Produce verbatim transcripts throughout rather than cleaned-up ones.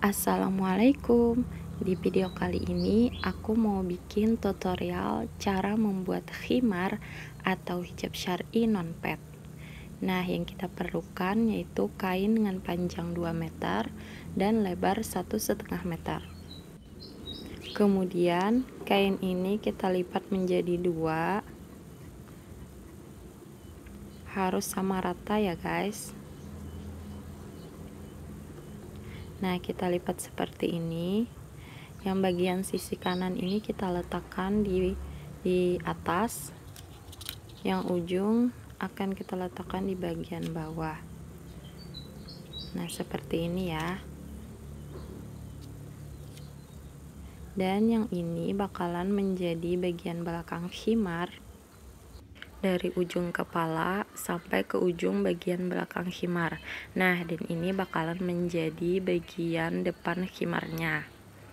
Assalamualaikum. Di video kali ini aku mau bikin tutorial cara membuat khimar atau hijab syar'i non-pet. Nah, yang kita perlukan yaitu kain dengan panjang dua meter dan lebar satu setengah meter. Kemudian kain ini kita lipat menjadi dua, harus sama rata ya guys. Nah, kita lipat seperti ini. Yang bagian sisi kanan ini kita letakkan di di atas, yang ujung akan kita letakkan di bagian bawah. Nah, seperti ini ya. Dan yang ini bakalan menjadi bagian belakang khimar, dari ujung kepala sampai ke ujung bagian belakang khimar. Nah, dan ini bakalan menjadi bagian depan khimarnya.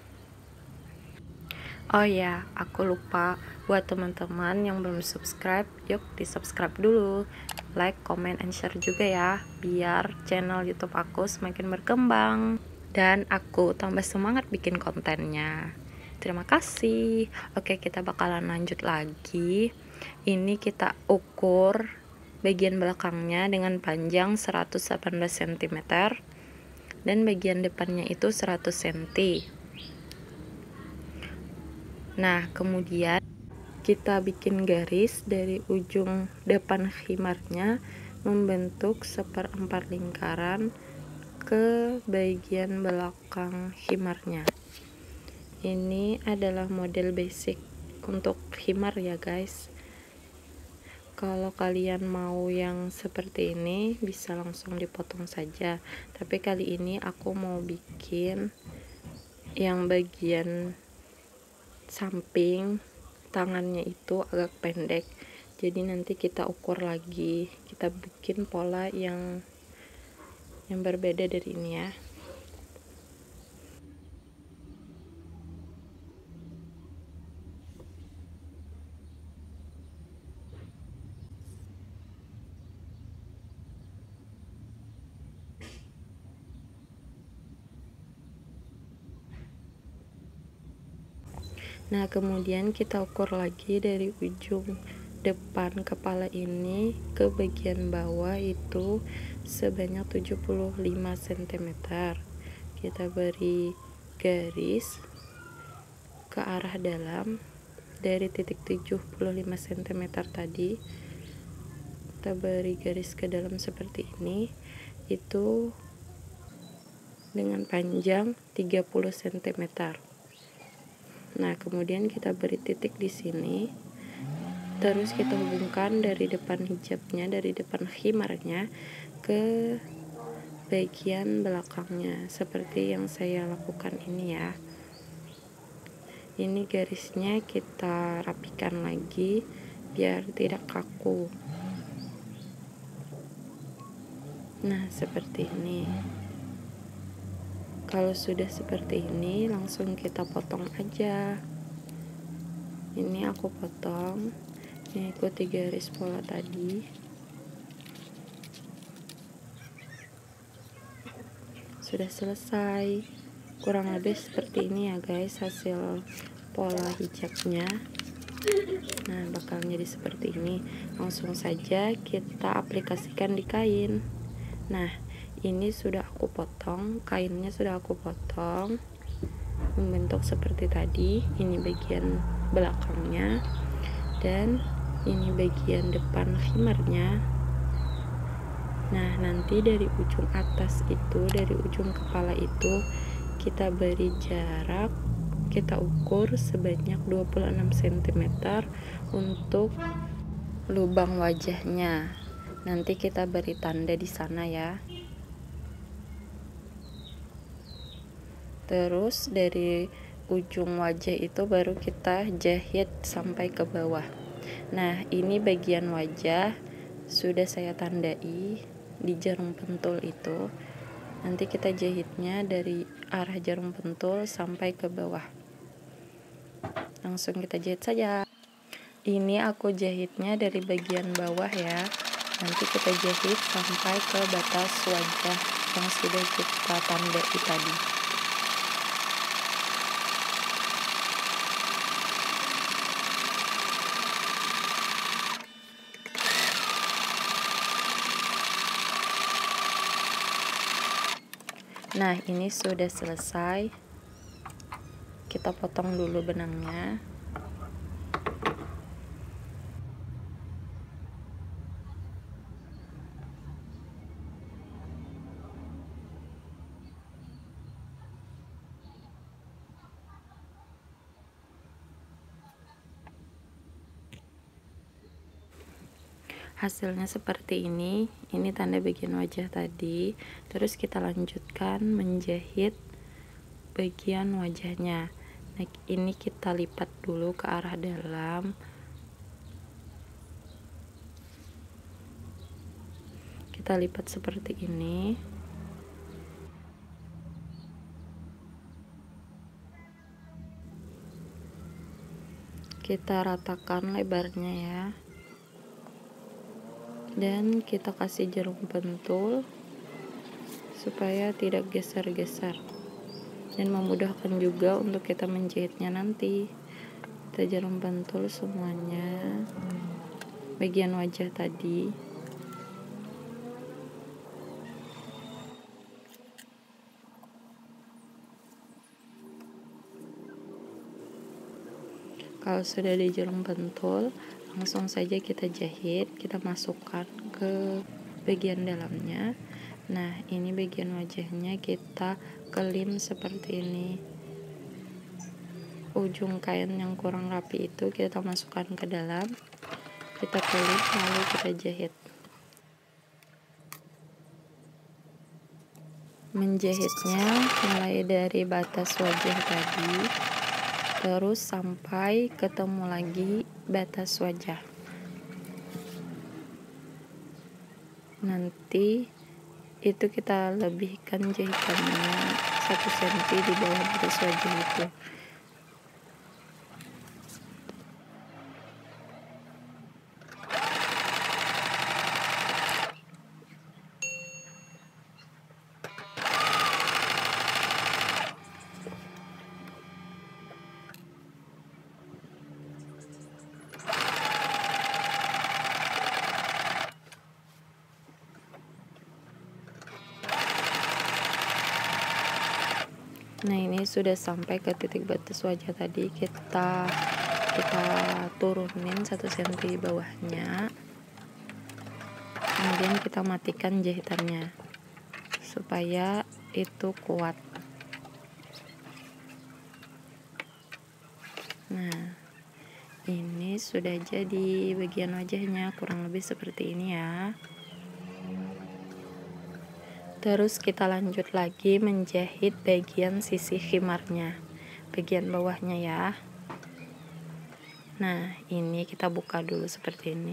Oh ya, aku lupa, buat teman-teman yang belum subscribe, yuk di subscribe dulu, like, comment, and share juga ya, biar channel YouTube aku semakin berkembang dan aku tambah semangat bikin kontennya. Terima kasih. Oke, kita bakalan lanjut lagi. Ini kita ukur bagian belakangnya dengan panjang seratus delapan belas sentimeter dan bagian depannya itu seratus sentimeter. Nah, kemudian kita bikin garis dari ujung depan khimarnya membentuk seperempat lingkaran ke bagian belakang khimarnya. Ini adalah model basic untuk khimar ya guys. Kalau kalian mau yang seperti ini bisa langsung dipotong saja, tapi kali ini aku mau bikin yang bagian samping tangannya itu agak pendek, jadi nanti kita ukur lagi, kita bikin pola yang yang berbeda dari ini ya. Nah, kemudian kita ukur lagi dari ujung depan kepala ini ke bagian bawah itu sebanyak tujuh puluh lima sentimeter. Kita beri garis ke arah dalam dari titik tujuh puluh lima sentimeter tadi. Kita beri garis ke dalam seperti ini, itu dengan panjang tiga puluh sentimeter. Nah, kemudian kita beri titik di sini. Terus kita hubungkan dari depan hijabnya, dari depan khimarnya ke bagian belakangnya seperti yang saya lakukan ini ya. Ini garisnya kita rapikan lagi biar tidak kaku. Nah, seperti ini. Kalau sudah seperti ini, langsung kita potong aja. Ini aku potong, mengikuti garis pola tadi. Sudah selesai. Kurang lebih seperti ini ya guys, hasil pola hijabnya. Nah, bakal jadi seperti ini. Langsung saja kita aplikasikan di kain. Nah, ini sudah aku potong, kainnya sudah aku potong membentuk seperti tadi. Ini bagian belakangnya dan ini bagian depan khimarnya. Nah, nanti dari ujung atas itu, dari ujung kepala itu kita beri jarak, kita ukur sebanyak dua puluh enam sentimeter untuk lubang wajahnya. Nanti kita beri tanda di sana ya. Terus dari ujung wajah itu baru kita jahit sampai ke bawah. Nah, ini bagian wajah sudah saya tandai di jarum pentul itu. Nanti kita jahitnya dari arah jarum pentul sampai ke bawah. Langsung kita jahit saja. Ini aku jahitnya dari bagian bawah ya. Nanti kita jahit sampai ke batas wajah yang sudah kita tandai tadi. Nah, ini sudah selesai. Kita potong dulu benangnya. Hasilnya seperti ini. Ini tanda bagian wajah tadi. Terus kita lanjutkan menjahit bagian wajahnya. Nah, ini kita lipat dulu ke arah dalam. Kita lipat seperti ini. Kita ratakan lebarnya ya. Dan kita kasih jarum pentul supaya tidak geser-geser dan memudahkan juga untuk kita menjahitnya nanti. Kita jarum pentul semuanya bagian wajah tadi. Kalau sudah di jarum pentul, langsung saja kita jahit. Kita masukkan ke bagian dalamnya. Nah, ini bagian wajahnya kita kelim seperti ini. Ujung kain yang kurang rapi itu kita masukkan ke dalam, kita kelim, lalu kita jahit. Menjahitnya mulai dari batas wajah tadi, terus sampai ketemu lagi batas wajah. Nanti itu kita lebihkan jahitannya satu sentimeter di bawah batas wajah itu. Nah, ini sudah sampai ke titik batas wajah tadi. Kita kita turunin satu sentimeter di bawahnya. Kemudian kita matikan jahitannya supaya itu kuat. Nah, ini sudah jadi bagian wajahnya, kurang lebih seperti ini ya. Terus kita lanjut lagi menjahit bagian sisi khimarnya, bagian bawahnya ya. Nah, ini kita buka dulu seperti ini.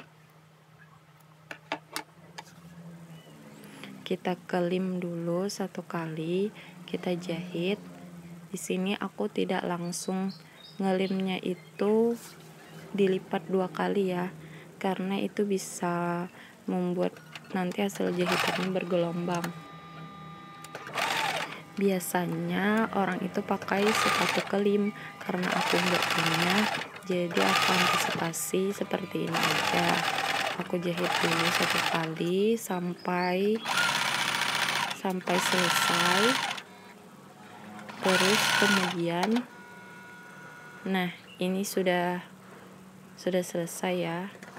Kita kelim dulu satu kali, kita jahit. Di sini aku tidak langsung ngelimnya itu dilipat dua kali ya, karena itu bisa membuat nanti hasil jahitannya bergelombang. Biasanya orang itu pakai sepatu kelim, karena aku nggak punya, jadi aku antisipasi seperti ini aja. Aku jahit dulu satu kali sampai sampai selesai. Terus kemudian, nah ini sudah sudah selesai ya.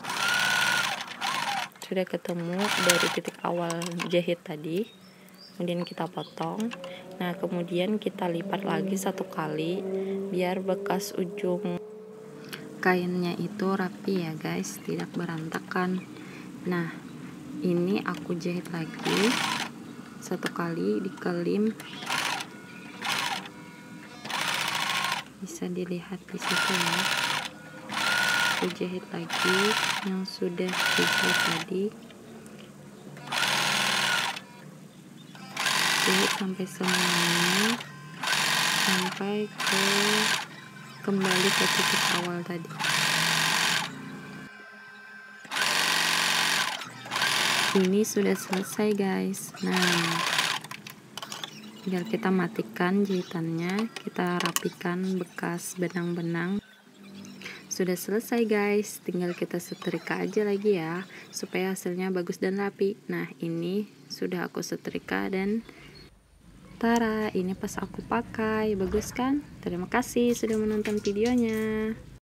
Sudah ketemu dari titik awal jahit tadi, kemudian kita potong. Nah, kemudian kita lipat lagi satu kali biar bekas ujung kainnya itu rapi ya guys, tidak berantakan. Nah, ini aku jahit lagi satu kali, dikelim, bisa dilihat di situ ya. Aku jahit lagi yang sudah dijahit tadi, jahit sampai semuanya, sampai ke kembali ke titik awal tadi. Ini sudah selesai guys. Nah, tinggal kita matikan jahitannya, kita rapikan bekas benang-benang. Sudah selesai guys, tinggal kita setrika aja lagi ya, supaya hasilnya bagus dan rapi. Nah, ini sudah aku setrika dan Tara, ini pas aku pakai, bagus kan? Terima kasih sudah menonton videonya.